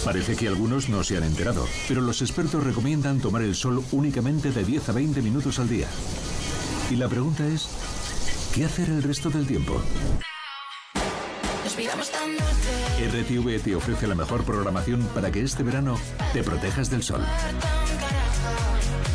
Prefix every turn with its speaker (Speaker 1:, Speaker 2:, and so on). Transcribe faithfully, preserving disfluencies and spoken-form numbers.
Speaker 1: Parece que algunos no se han enterado, pero los expertos recomiendan tomar el sol únicamente de diez a veinte minutos al día. Y la pregunta es, ¿qué hacer el resto del tiempo? R T V te ofrece la mejor programación para que este verano te protejas del sol.